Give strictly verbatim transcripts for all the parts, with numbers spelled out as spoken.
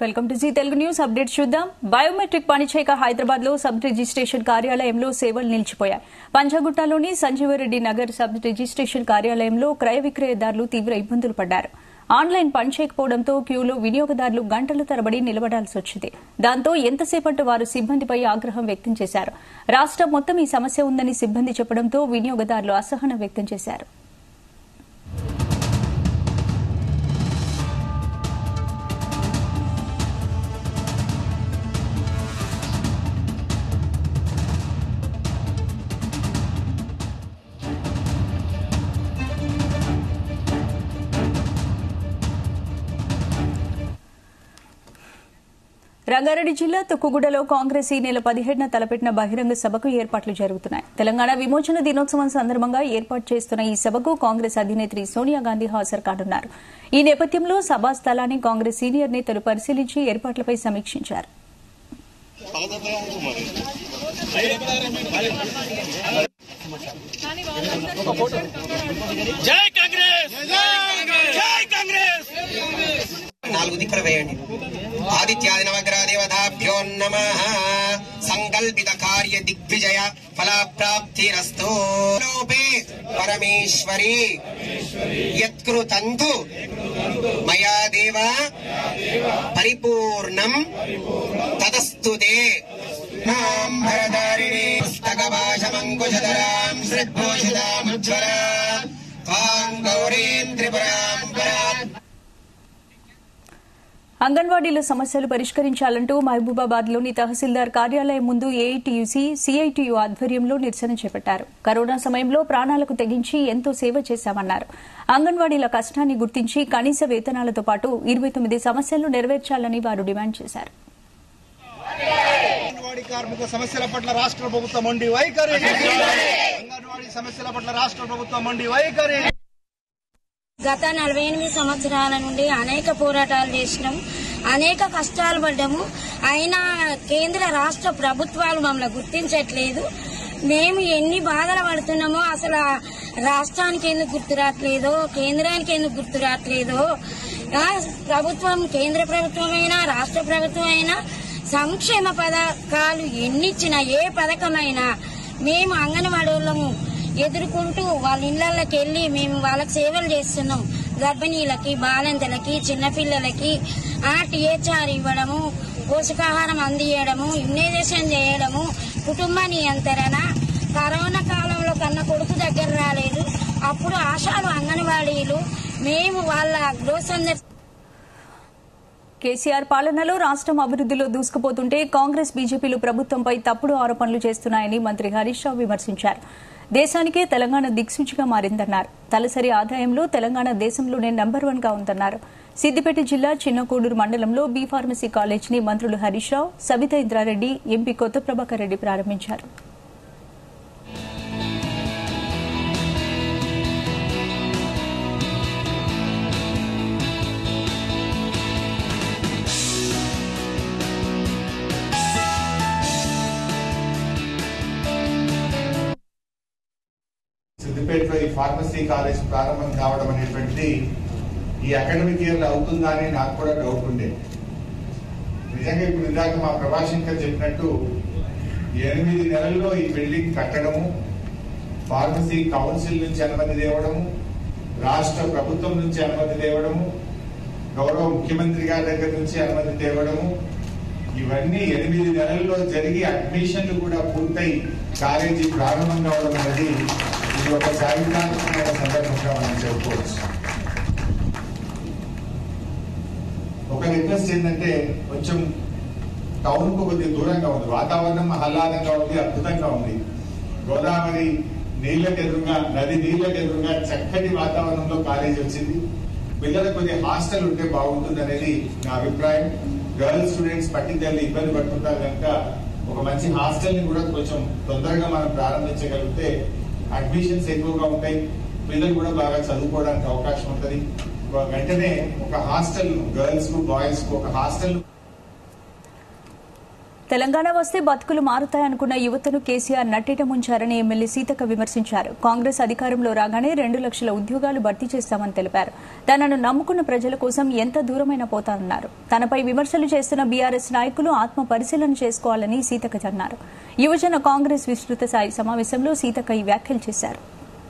Welcome to Zee Telugu news update చూద్దాం. Biometric పనిచేయక హైదరాబాద్ లో సబ్ రిజిస్ట్రేషన్ కార్యాలయంలో సేవలు నిలిచిపోయాయి. పంజాగుట్టలోని సంజీవరెడ్డి నగర్ సబ్ రిజిస్ట్రేషన్ కార్యాలయంలో క్రయ విక్రయదారులు తీవ్ర ఇబ్బందులు పడ్డారు. ఆన్లైన్ పనిచేయకపోవడంతో క్యూలో వినియోగదారులు గంటల తరబడి నిలబడాల్సి వచ్చింది. దాంతో ఎంతసేపట్టు వారు సిబ్బందిపై ఆగ్రహం వ్యక్తం చేశారు. రాష్ట్రం మొత్తం ఈ సమస్య ఉందని సిబ్బంది చెప్పడంతో వినియోగదారులు అసహనం వ్యక్తం చేశారు. రంగారెడ్డి జిల్లా తుక్కుగూడలో కాంగ్రెస్ ఈ నెల పదిహేడున తలపెట్టిన బహిరంగ సభకు ఏర్పాట్లు జరుగుతున్నాయి. తెలంగాణ విమోచన దినోత్సవం సందర్భంగా ఏర్పాటు చేస్తున్న ఈ సభకు కాంగ్రెస్ అధినేత్రి సోనియా గాంధీ హాజరు కానున్నారు. ఈ నేపథ్యంలో సభా స్థలాన్ని కాంగ్రెస్ సీనియర్ నేతలు పరిశీలించి ఏర్పాట్లపై సమీక్షించారు. నాలుగు దిక్కులు వేయండి. ఆదిత్యాది నవగ్రహదేవతాభ్యో నమః. సంకల్పిత కార్య దిగ్విజయ ఫలప్రాప్తిరస్తు. లోపే పరమేశ్వరి యత్కృతంతు మయా దేవ పరిపూర్ణం తదస్తుతే. నాం భరదారిణి పుస్తకభాషమంకుశధరాం శ్రీభూషితాముజ్వలాం త్వాం గౌరీం త్రిపురాం పరాం. అంగన్వాడీల సమస్యలు పరిష్కరించాలంటూ మహబూబాబాద్ లోని తహసీల్దార్ కార్యాలయం ముందు ఏఐటీయూసీ, సీఐటీయూ ఆధ్వర్యంలో నిరసన చేపట్టారు. కరోనా సమయంలో ప్రాణాలకు తెగించి ఎంతో సేవ చేశామన్నారు. అంగన్వాడీల కష్టాన్ని గుర్తించి కనీస వేతనాలతో పాటు ఇరవై తొమ్మిది సమస్యలను నెరవేర్చాలని వారు డిమాండ్ చేశారు. అంగన్వాడీ కార్మిక సమస్యల పట్ల రాష్ట్ర ప్రభుత్వం మొండి వైఖరి. అంగన్వాడీ సమస్యల పట్ల రాష్ట్ర ప్రభుత్వం మొండి వైఖరి. గత నలభై ఎనిమిది సంవత్సరాల నుండి అనేక పోరాటాలు చేసినాం, అనేక కష్టాలు పడ్డాము. అయినా కేంద్ర రాష్ట్ర ప్రభుత్వాలు మమ్మల్ని గుర్తించట్లేదు. మేము ఎన్ని బాధలు పడుతున్నామో అసలు రాష్ట్రానికి ఎందుకు గుర్తు రావట్లేదో, కేంద్రానికి ఎందుకు గుర్తు రావట్లేదో. ప్రభుత్వం, కేంద్ర ప్రభుత్వం అయినా రాష్ట్ర ప్రభుత్వం అయినా సంక్షేమ పథకాలు ఎన్నిచ్చినా, ఏ పథకమైనా మేము అంగన్వాడీ వాళ్ళము ఎదుర్కొంటూ వాళ్ళ ఇళ్లకి వెళ్లి మేము వాళ్ళకి సేవలు చేస్తున్నాం. గర్భిణీలకి, బాలింతలకి, చిన్నపిల్లలకి ఆ టీహెచ్ఆర్ ఇవ్వడము, పోషకాహారం అందియడము, ఇమ్యునైజేషన్ చేయడము, కుటుంబ నియంత్రణ. కరోనా కాలంలో కన్న కొడుకు దగ్గర రాలేదు, అప్పుడు ఆశాలు అంగన్వాడీలు మేము వాళ్ళ గృహ సందర్శన. కేసీఆర్ పాలనలో రాష్ట్రం అభివృద్దిలో దూసుకుపోతుంటే కాంగ్రెస్, బీజేపీలు ప్రభుత్వంపై తప్పుడు ఆరోపణలు చేస్తున్నాయని మంత్రి హరీష్ రావు విమర్శించారు. దేశానికే తెలంగాణ దిక్సూచిగా మారిందన్నారు. తలసరి ఆదాయంలో తెలంగాణ దేశంలోనే నెంబర్ వన్ గా ఉందన్నారు. సిద్దిపేట జిల్లా చిన్నకోడూరు మండలంలో బీ ఫార్మసీ కాలేజీని మంత్రులు హరీష్ రావు, సబితా ఇంద్రారెడ్డి, ఎంపీ కొత్త ప్రభాకర్ రెడ్డి ప్రారంభించారు. సిద్దిపేటలో ఈ ఫార్మసీ కాలేజ్ ప్రారంభం కావడం అనేటువంటిది ఈ అకాడమిక్ ఇయర్ లో అవుతుందా అని నాకు కూడా డౌట్ ఉండే. నిజంగా ఇప్పుడు ఇందాక మా ప్రభాశంకర్ చెప్పినట్టు ఎనిమిది నెలల్లో ఈ బిల్డింగ్ కట్టడము, ఫార్మసీ కౌన్సిల్ నుంచి అనుమతి తేవడము, రాష్ట్ర ప్రభుత్వం నుంచి అనుమతి తేవడము, గౌరవ ముఖ్యమంత్రి గారి దగ్గర నుంచి అనుమతి తేవడము, ఇవన్నీ ఎనిమిది నెలల్లో జరిగి అడ్మిషన్లు కూడా పూర్తయి కాలేజీ ప్రారంభం కావడం అనేది ఇది ఒక చారిత్రాత్మకమైన సందర్భంగా మనం చెప్పుకోవచ్చు. ఒక రిక్వెస్ట్ ఏంటంటే, కొంచెం టౌన్ కు కొద్దిగా దూరంగా ఉంది, వాతావరణం ఆహ్లాదంగా ఉంది, అద్భుతంగా ఉంది. గోదావరి నీళ్లకు ఎదురుగా, నది నీళ్లకు ఎదురుగా చక్కటి వాతావరణంలో కాలేజీ వచ్చింది. పిల్లలకు కొద్దిగా హాస్టల్ ఉంటే బాగుంటుంది అనేది నా అభిప్రాయం. గర్ల్స్ స్టూడెంట్స్ పట్టిందల్లి ఇబ్బంది పడుతుంటారు కనుక ఒక మంచి హాస్టల్ ని కూడా కొంచెం తొందరగా మనం ప్రారంభించగలిగితే అడ్మిషన్స్ ఎక్కువగా ఉంటాయి, పిల్లలు కూడా బాగా చదువుకోవడానికి అవకాశం ఉంటుంది. వెంటనే ఒక హాస్టల్, గర్ల్స్ కు బాయ్స్ కు ఒక హాస్టల్. తెలంగాణ వస్తే బతుకులు మారుతాయనుకున్న యువతను కేసీఆర్ నట్టేట ముంచారని ఎమ్మెల్యే సీతక్క విమర్శించారు. కాంగ్రెస్ అధికారంలో రాగానే రెండు లక్షల ఉద్యోగాలు భర్తీ చేస్తామని తెలిపారు. తనను నమ్ముకున్న ప్రజల కోసం ఎంత దూరమైనా పోతానన్నారు. తనపై విమర్శలు చేస్తున్న బీఆర్ఎస్ నాయకులు ఆత్మ పరిశీలన చేసుకోవాలని సీతక్క అన్నారు. యువజన కాంగ్రెస్ విస్తృత స్థాయి సమావేశంలో సీతక్క ఈ వ్యాఖ్యలు చేశారు.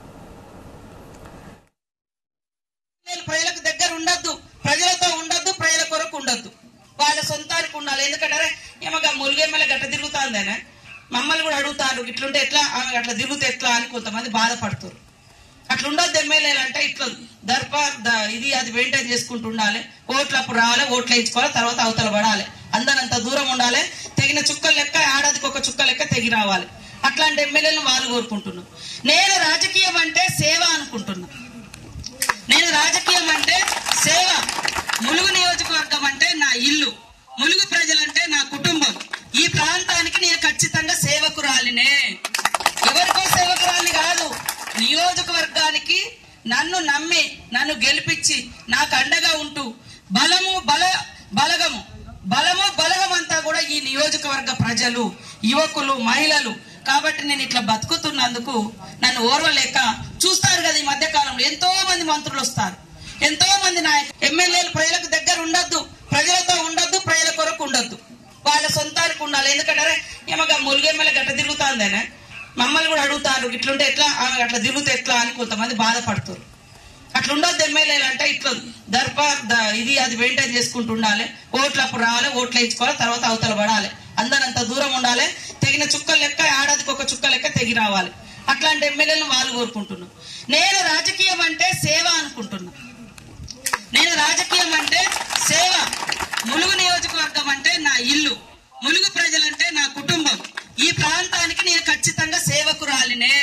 ప్రజలకు దగ్గర ఉండద్దు, ప్రజలతో ఉండద్దు, ప్రజల కొరకు ఉండద్దు, వాళ్ళ సొంతానికి ఉండాలి. ఎందుకంటే ఏమగా ములుగేమల గట్ట తిరుగుతుందనే మమ్మల్ని కూడా అడుగుతారు, ఇట్లుంటే ఎట్లా, ఆమె అట్లా తిరుగుతే ఎట్లా అని కొంతమంది బాధపడుతారు. అట్లా ఉండొద్దు. ఎమ్మెల్యేలు అంటే ఇట్లా దర్బార్ ఇది అది మెయింటైన్ చేసుకుంటూ ఉండాలి. ఓట్లు అప్పుడు రావాలి, ఓట్లు వేయించుకోవాలి, తర్వాత అవతల పడాలి, అందరంత దూరం ఉండాలి, తెగిన చుక్కల లెక్క ఏడాదికి ఒక చుక్క లెక్క తెగి రావాలి. అట్లాంటి ఎమ్మెల్యేలను వాళ్ళు కోరుకుంటున్నాను. నేను రాజకీయం అంటే సేవ అనుకుంటున్నా. నేను రాజకీయం అంటే సేవ. ములుగు నియోజకవర్గం అంటే నా ఇల్లు, ములుగు ప్రజలంటే నా కుటుంబం. ఈ ప్రాంతానికి నేను ఖచ్చితంగా సేవకురాలినే. ఎవరికో సేవకురాలి కాదు, నియోజకవర్గానికి నన్ను నమ్మి నన్ను గెలిపించి నాకు అండగా ఉంటూ బలము బల బలగము బలము బలగం అంతా కూడా ఈ నియోజకవర్గ ప్రజలు, యువకులు, మహిళలు. కాబట్టి నేను ఇట్లా బతుకుతున్నందుకు నన్ను ఓర్వలేక చూస్తారు కదా. ఈ మధ్య కాలంలో ఎంతో మంది మంత్రులు వస్తారు, ఎంతో మంది నాయకులు, ఎమ్మెల్యేలు ప్రజలకు దగ్గర ఉండద్దు, ప్రజలతో ఉండద్దు, ప్రజల కొరకు ఉండద్దు, వాళ్ళ సొంతానికి ఉండాలి. ఎందుకంటే ఏమగా ములుగేమల గట్ట తిరుగుతుందనే మమ్మల్ని కూడా అడుగుతారు, ఇట్లుంటే ఎట్లా, ఆమె అట్లా తిరుగుతే ఎట్లా అని కొంతమంది బాధపడుతారు. అట్లా ఉండొద్దు. ఎమ్మెల్యేలు అంటే ఇట్లా దర్బార్ ఇది అది మెయింటైన్ చేసుకుంటూ ఉండాలి, ఓట్లు అప్పుడు రావాలి, ఓట్లు వేయించుకోవాలి, తర్వాత అవతల పడాలి, అందరంత దూరం ఉండాలి, తెగిన చుక్కల లెక్క ఏడాదికి ఒక చుక్క లెక్క తెగి రావాలి. అట్లాంటి ఎమ్మెల్యేలను వాళ్ళు కోరుకుంటున్నాను. నేను రాజకీయం అంటే సేవ అనుకుంటున్నా. నేను రాజకీయం అంటే సేవ. ములుగు నియోజకవర్గం అంటే నా ఇల్లు, ములుగు ప్రజలంటే నా కుటుంబం. ఈ ప్రాంతానికి నేను ఖచ్చితంగా సేవకురాలినే.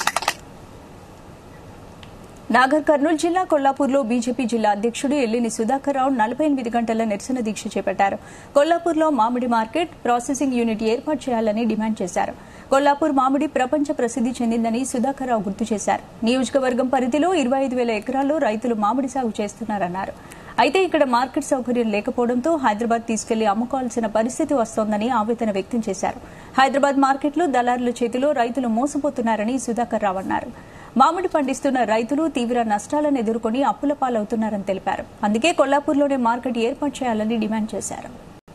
నాగర్ కర్నూలు జిల్లా కొల్లాపూర్లో బీజేపీ జిల్లా అధ్యక్షుడు ఎల్లిని సుధాకర్ రావు నలభై ఎనిమిది గంటల నిరసన దీక్ష చేపట్టారు. కొల్లాపూర్లో మామిడి మార్కెట్, ప్రాసెసింగ్ యూనిట్ ఏర్పాటు చేయాలని డిమాండ్ చేశారు. కొల్లాపూర్ మామిడి ప్రపంచ ప్రసిద్ది చెందిందని సుధాకర్ రావు గుర్తు చేశారు. నియోజకవర్గం పరిధిలో ఇరవై ఐదు వేల ఎకరాల్లో రైతులు మామిడి సాగు చేస్తున్నారన్నారు. అయితే ఇక్కడ మార్కెట్ సౌకర్యం లేకపోవడంతో హైదరాబాద్ తీసుకెళ్లి అమ్ముకోవాల్సిన పరిస్థితి వస్తోందని ఆవేదన వ్యక్తం చేశారు. హైదరాబాద్ మార్కెట్లో దళారుల చేతిలో రైతులు మోసపోతున్నారని సుధాకర్ రావు అన్నారు. మామిడి పండిస్తున్న రైతులు తీవ్ర నష్టాలను ఎదుర్కొని అప్పుల పాలవుతున్నారని తెలిపారు. అందుకే కొల్లాపూర్లోనే మార్కెట్ ఏర్పాటు చేయాలని డిమాండ్ చేశారు.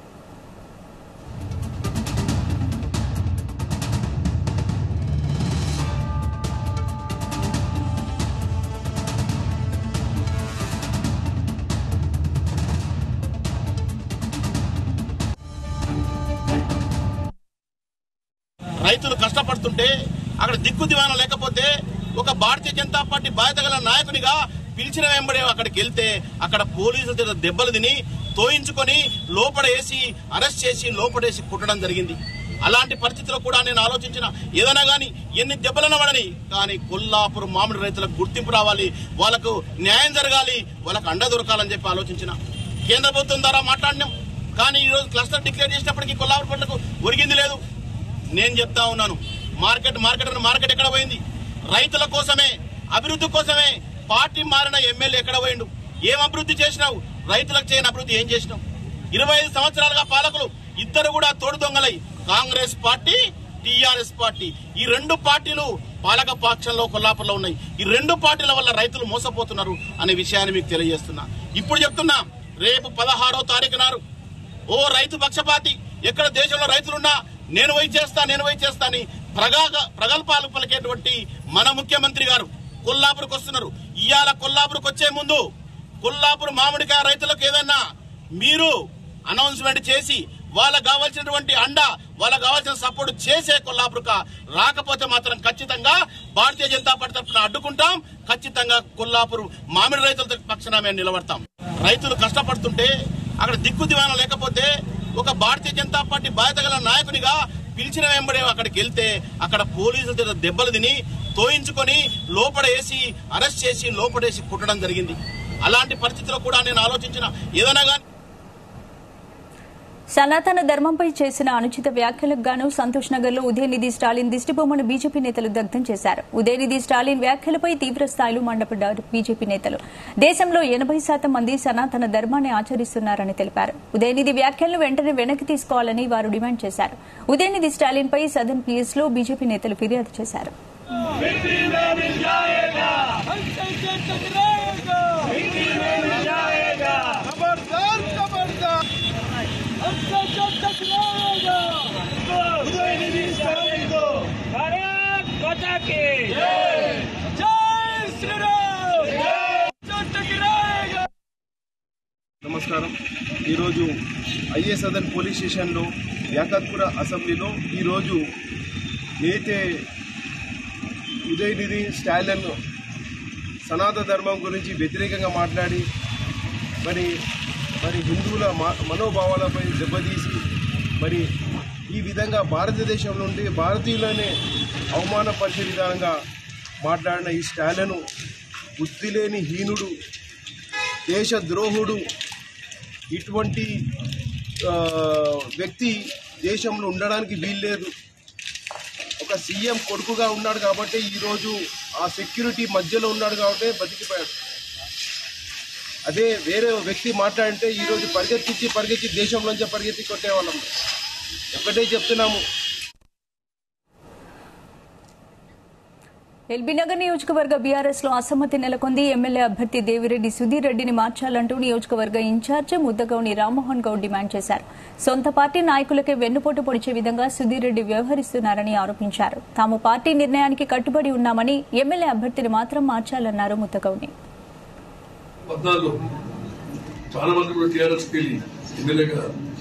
రైతులు కష్టపడుతుంటే అక్కడ దిక్కు దివాణం లేకపోతే ఒక భారతీయ జనతా పార్టీ బాధ్యత గల నాయకునిగా పిలిచిన వెంబడే అక్కడికి వెళ్తే అక్కడ పోలీసుల చేత దెబ్బలు తిని తోయించుకొని లోపల వేసి అరెస్ట్ చేసి లోపడేసి కుట్టడం జరిగింది. అలాంటి పరిస్థితిలో కూడా నేను ఆలోచించిన, ఏదైనా గానీ ఎన్ని దెబ్బలన పడని కానీ కొల్లాపూర్ మామిడి రైతులకు గుర్తింపు రావాలి, వాళ్ళకు న్యాయం జరగాలి, వాళ్ళకు అండ దొరకాలని చెప్పి ఆలోచించిన. కేంద్ర ప్రభుత్వం ద్వారా మాట్లాడినాం, కానీ ఈ రోజు క్లస్టర్ డిక్లేర్ చేసినప్పటికీ కొల్లాపూర్ పంటకు ఒరిగింది లేదు. నేను చెప్తా ఉన్నాను, మార్కెట్ మార్కెట్ మార్కెట్ ఎక్కడ పోయింది? రైతుల కోసమే, అభివృద్ధి కోసమే పార్టీ మారిన ఎమ్మెల్యే ఎక్కడ పోయిండు? ఏం అభివృద్ధి చేసినావు? రైతులకు చేయని అభివృద్ధి ఏం చేసినావు? ఇరవై ఐదు సంవత్సరాలుగా పాలకులు ఇద్దరు కూడా తోడు దొంగలై, కాంగ్రెస్ పార్టీ, టీఆర్ఎస్ పార్టీ, ఈ రెండు పార్టీలు పాలక పక్షంలో కొల్లాపూర్లో ఉన్నాయి. ఈ రెండు పార్టీల వల్ల రైతులు మోసపోతున్నారు అనే విషయాన్ని మీకు తెలియజేస్తున్నా. ఇప్పుడు చెప్తున్నా, రేపు పదహారో తారీఖు నాడు ఓ రైతు పక్షపాతి ఎక్కడ దేశంలో రైతులున్నా నేను వై చేస్తా నేను వై చేస్తా అని ప్రగా ప్రగల్భాలు పలికేటువంటి మన ముఖ్యమంత్రి గారు కొల్లాపూర్కి వస్తున్నారు. ఇవాళ కొల్లాపూర్కి వచ్చే ముందు కొల్లాపూర్ మామిడికాయ రైతులకు ఏదన్నా మీరు అనౌన్స్మెంట్ చేసి వాళ్ళకు కావాల్సినటువంటి అండ, వాళ్ళకు కావాల్సిన సపోర్ట్ చేసే కొల్లాపూర్క రాకపోతే మాత్రం ఖచ్చితంగా భారతీయ జనతా పార్టీ తరఫున అడ్డుకుంటాం. ఖచ్చితంగా కొల్లాపూర్ మామిడి రైతుల పక్షాన మేము నిలబడతాం. రైతులు కష్టపడుతుంటే అక్కడ దిక్కు దివాణం లేకపోతే ఒక భారతీయ జనతా పార్టీ బాధ్యత గల నాయకునిగా పిలిచిన వెంబడే అక్కడికి వెళ్తే అక్కడ పోలీసుల చేత దెబ్బలు తిని తోయించుకొని లోపల వేసి అరెస్ట్ చేసి లోపడేసి కుట్టడం జరిగింది. అలాంటి పరిస్థితిలో కూడా నేను ఆలోచించిన, ఏదైనా కానీ సనాతన ధర్మంపై చేసిన అనుచిత వ్యాఖ్యలకు గాను సంతోష్ నగర్ లో ఉదయనిధి స్టాలిన్ దిష్టిబొమ్మను బీజేపీ నేతలు దగ్ధం చేశారు. ఉదయనిధి స్టాలిన్ వ్యాఖ్యలపై తీవ్ర స్థాయిలో మండిపడ్డారు బీజేపీ నేతలు. దేశంలో ఎనభై శాతం మంది సనాతన ధర్మాన్ని ఆచరిస్తున్నారని తెలిపారు. ఉదయనిధి వ్యాఖ్యలను వెంటనే వెనక్కి తీసుకోవాలని వారు డిమాండ్ చేశారు. ఉదయనిధి స్టాలిన్ పై సదన్ పీఎస్ లో బీజేపీ నేతలు ఫిర్యాదు చేశారు. నమస్కారం. ఈరోజు ఐఏ సదన్ పోలీస్ స్టేషన్లో యాకత్పుర అసెంబ్లీలో ఈరోజు ఏతే ఉదయనిధి స్టాలిన్ సనాతన ధర్మం గురించి వ్యతిరేకంగా మాట్లాడి మరి మరి హిందువుల మనోభావాలపై దెబ్బతీసి మరి ఈ విధంగా భారతదేశం నుండి భారతీయులనే అవమానపరిచే విధానంగా మాట్లాడిన ఈ స్టాలిన్ బుద్ధిలేని హీనుడు, దేశద్రోహుడు. ఇటువంటి వ్యక్తి దేశంలో ఉండడానికి వీల్లేదు. ఒక సీఎం కొడుకుగా ఉన్నాడు కాబట్టి ఈరోజు ఆ సెక్యూరిటీ మధ్యలో ఉన్నాడు కాబట్టి బతికిపోయాడు. అదే వేరే వ్యక్తి మాట్లాడితే ఈరోజు పరిగెత్తించి పరిగెత్తి దేశంలోంచి పరిగెత్తి కొట్టేవాళ్ళం. ఒకటే చెప్తున్నాము. ఎల్బీనగర్ నియోజకవర్గ బీఆర్ఎస్ లో అసమ్మతి నెలకొంది. ఎమ్మెల్యే అభ్యర్థి దేవిరెడ్డి సుధీర్ రెడ్డిని మార్చాలంటూ నియోజకవర్గ ఇన్ఛార్జ్ ముద్దగౌని రామ్మోహన్ గౌడ్ డిమాండ్ చేశారు. సొంత పార్టీ నాయకులకే వెన్నుపోటు పొడిచే విధంగా సుధీర్ రెడ్డి వ్యవహరిస్తున్నారని ఆరోపించారు. తాము పార్టీ నిర్ణయానికి కట్టుబడి ఉన్నామని, ఎమ్మెల్యే అభ్యర్థిని మాత్రం మార్చాలన్నారు ముద్దగౌని. చాలా మంది కూడా టీఆర్ఎస్ కి ఎమ్మెల్యేగా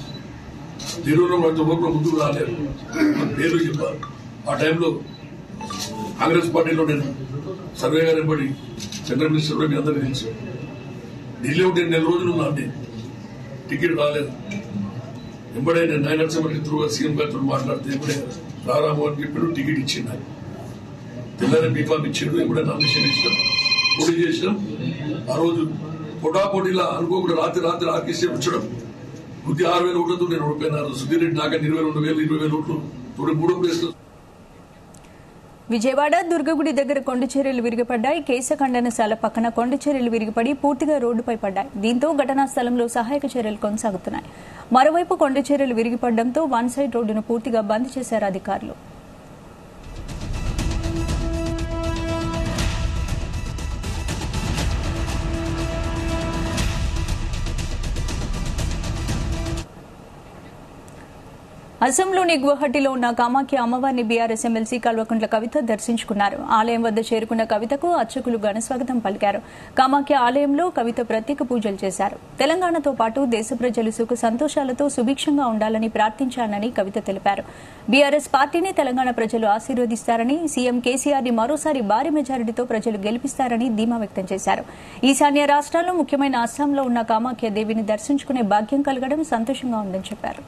ముందుకు రాలేదు. పేరు చెప్పారు. ఆ టైంలో కాంగ్రెస్ పార్టీలో నేను సర్వే గారు ఎంబడి సెంట్రల్ మినిస్టర్ మీ అందరికీ తెలుసు. ఢిల్లీ ఉంటే నెల రోజులు ఉన్నాను. నేను టికెట్ రాలేదు. ఎంబడే నేను నైన్ నరసింహ త్రూగా సీఎం గారితో మాట్లాడితే ఎంబడే రారాము అని చెప్పాడు. టికెట్ ఇచ్చిండు. తెల్లారి బీఫామ్ ఇచ్చాడు. ఎంబడే నామినేషన్ ఇచ్చినాం, పోటీ చేసినాం. ఆ రోజు పోటాపోటీలా అనుకోకుండా రాత్రి రాత్రి ఆర్కేసీ వచ్చడం కొద్ది ఆరు వేల ఓట్లతో నేను ఓడిపోయినారు. సుధీర్ రెడ్డి నాకని ఇరవై రెండు వేలు ఇరవై వేల ఓట్లు తోటి మూడో ప్లేస్ లో. విజయవాడ దుర్గగుడి దగ్గర కొండచర్యలు విరిగిపడ్డాయి. కేశఖండనశాల పక్కన కొండచర్యలు విరిగిపడి పూర్తిగా రోడ్డుపై పడ్డాయి. దీంతో ఘటనా స్థలంలో సహాయక చర్యలు కొనసాగుతున్నాయి. మరోవైపు కొండచర్యలు విరిగిపడడంతో వన్ సైడ్ రోడ్డును పూర్తిగా బంద్ చేశారు అధికారులు. అసోంలోని గువాహటిలో ఉన్న కామాఖ్య అమ్మవారిని బీఆర్ఎస్ ఎమ్మెల్సీ కల్వకుంట్ల కవిత దర్శించుకున్నారు. ఆలయం వద్ద చేరుకున్న కవితకు అర్చకులు ఘనస్వాగతం పలికారు. కామాఖ్య ఆలయంలో కవిత ప్రత్యేక పూజలు చేశారు. తెలంగాణతో పాటు దేశ ప్రజలు సుఖ సంతోషాలతో సుభిక్షంగా ఉండాలని ప్రార్థించానని కవిత తెలిపారు. బీఆర్ఎస్ పార్టీని తెలంగాణ ప్రజలు ఆశీర్వదిస్తారని, సీఎం కేసీఆర్ ని మరోసారి భారీ మెజారిటీతో ప్రజలు గెలిపిస్తారని ధీమా వ్యక్తం చేశారు. ఈశాన్య రాష్ట్రాల్లో ముఖ్యమైన అస్సాంలో ఉన్న కామాఖ్య దేవిని దర్శించుకునే భాగ్యం కలగడం సంతోషంగా ఉందని చెప్పారు.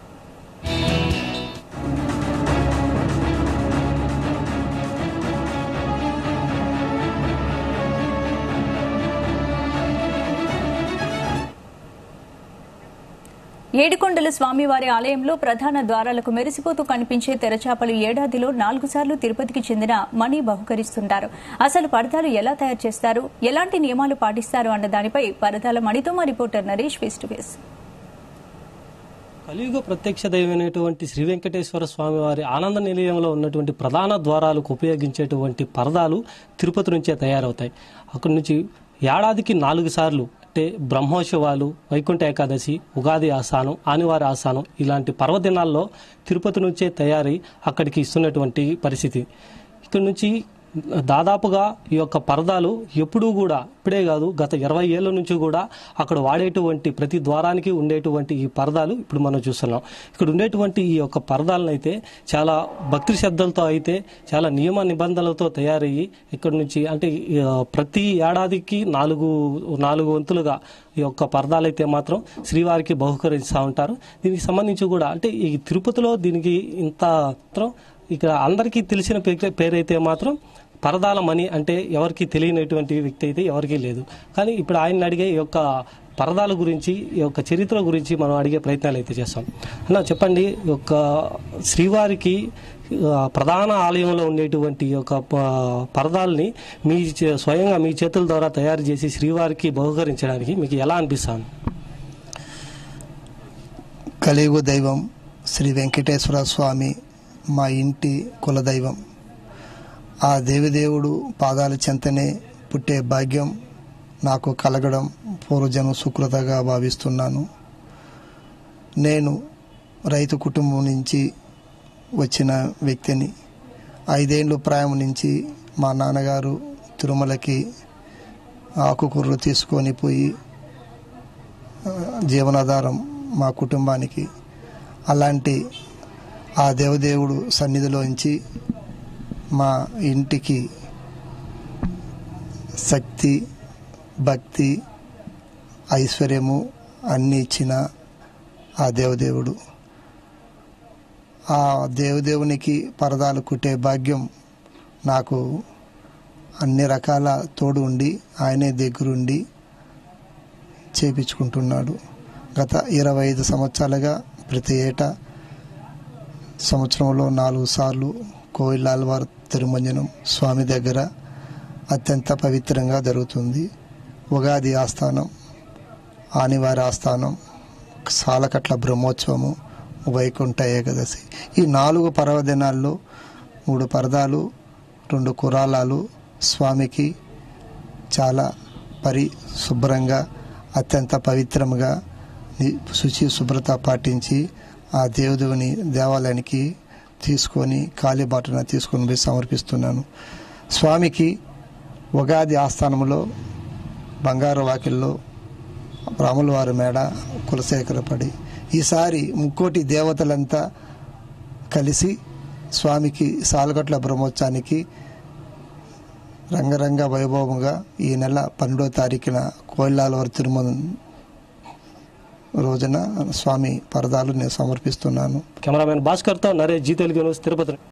ఏడుకొండల స్వామివారి ఆలయంలో ప్రధాన ద్వారాలకు మెరిసిపోతూ కనిపించే తెరచాపలు ఏడాదిలో నాలుగు సార్లు తిరుపతికి చెందిన మణి బహుకరిస్తుంటారు. అసలు పరదాలు ఎలా తయారు చేస్తారు, ఎలాంటి నియమాలు పాటిస్తారు అన్న దానిపై పరదాల మణితో మా reporter Naresh face to face. కలియుగ ప్రత్యక్ష దైవమైనటువంటి శ్రీ వెంకటేశ్వర స్వామి వారి ఆనంద నిలయంలో ఉన్నటువంటి ప్రధాన ద్వారాలకు ఉపయోగించేటువంటి పరదాలు తిరుపతి నుంచే తయారవుతాయి. అక్కడి నుంచి ఏడాదికి నాలుగు సార్లు అంటే బ్రహ్మోత్సవాలు, వైకుంఠ ఏకాదశి, ఉగాది ఆస్థానం, ఆనివారి ఆస్థానం ఇలాంటి పర్వదినాల్లో తిరుపతి నుంచే తయారై అక్కడికి ఇస్తున్నటువంటి పరిస్థితి. ఇక్కడ నుంచి దాదాపుగా ఈ యొక్క పరదాలు ఎప్పుడూ కూడా ఇప్పుడే కాదు గత ఇరవై ఏళ్ల నుంచి కూడా అక్కడ వాడేటువంటి ప్రతి ద్వారానికి ఉండేటువంటి ఈ పరదాలు ఇప్పుడు మనం చూస్తున్నాం. ఇక్కడ ఉండేటువంటి ఈ యొక్క పరదాలను అయితే చాలా భక్తి శ్రద్ధలతో అయితే చాలా నియమ నిబంధనలతో తయారయ్యి ఇక్కడ నుంచి అంటే ప్రతి ఏడాదికి నాలుగు నాలుగు వంతులుగా ఈ యొక్క పరదాలు అయితే మాత్రం శ్రీవారికి బహుకరిస్తూ ఉంటారు. దీనికి సంబంధించి కూడా అంటే ఈ తిరుపతిలో దీనికి ఇంత మాత్రం ఇక్కడ అందరికీ తెలిసిన పేరైతే మాత్రం పరదాల మణి అంటే ఎవరికి తెలియనటువంటి వ్యక్తి అయితే ఎవరికీ లేదు. కానీ ఇప్పుడు ఆయన అడిగే ఈ యొక్క పరదాల గురించి ఈ యొక్క చరిత్ర గురించి మనం అడిగే ప్రయత్నాలు అయితే చేస్తాం. అన్న చెప్పండి, ఈ యొక్క శ్రీవారికి ప్రధాన ఆలయంలో ఉండేటువంటి యొక్క పరదాలని మీ స్వయంగా మీ చేతుల ద్వారా తయారు చేసి శ్రీవారికి బహుకరించడానికి మీకు ఎలా అనిపిస్తాను? కలియుగ దైవం శ్రీ వెంకటేశ్వర స్వామి మా ఇంటి కులదైవం. ఆ దేవిదేవుడు పాదాల చెంతనే పుట్టే భాగ్యం నాకు కలగడం పూర్వజన్మ సుకృతగా భావిస్తున్నాను. నేను రైతు కుటుంబం నుంచి వచ్చిన వ్యక్తిని. ఐదేళ్ళు ప్రాయం నుంచి మా నాన్నగారు తిరుమలకి ఆకుకూరలు తీసుకొని పోయి జీవనాధారం మా కుటుంబానికి. అలాంటి ఆ దేవదేవుడు సన్నిధిలోంచి మా ఇంటికి శక్తి, భక్తి, ఐశ్వర్యము అన్నీ ఇచ్చిన ఆ దేవదేవుడు. ఆ దేవదేవునికి పరదాలు కుట్టే భాగ్యం నాకు అన్ని రకాల తోడు ఉండి ఆయనే దగ్గరుండి చేపించుకుంటున్నాడు. గత ఇరవై ఐదు సంవత్సరాలుగా ప్రతి ఏటా సంవత్సరంలో నాలుగు సార్లు కోయిలాల్వార్ తిరుమంజనం స్వామి దగ్గర అత్యంత పవిత్రంగా జరుగుతుంది. ఉగాది ఆస్థానం, ఆనివారి ఆస్థానం, సాలకట్ల బ్రహ్మోత్సవము, వైకుంఠ ఏకాదశి. ఈ నాలుగు పర్వదినాల్లో మూడు పరదాలు, రెండు కురాలాలు స్వామికి చాలా పరిశుభ్రంగా అత్యంత పవిత్రంగా శుచి శుభ్రత పాటించి ఆ దేవుని దేవాలయానికి తీసుకొని కాలిబాటన తీసుకొని పోయి సమర్పిస్తున్నాను. స్వామికి ఉగాది ఆస్థానంలో బంగారు వాకిల్లో రాములవారి మేడ కులశేఖరపడి ఈసారి ముక్కోటి దేవతలంతా కలిసి స్వామికి సాలగట్ల బ్రహ్మోత్సవానికి రంగరంగ వైభవంగా ఈ నెల పన్నెండో తారీఖున కోయిలాల్వారి తిరుమల రోజున స్వామి పరదాలు నేను సమర్పిస్తున్నాను. కెమెరామెన్ భాస్కర్తో నరేష్, జీ తెలుగు న్యూస్, తిరుపతి.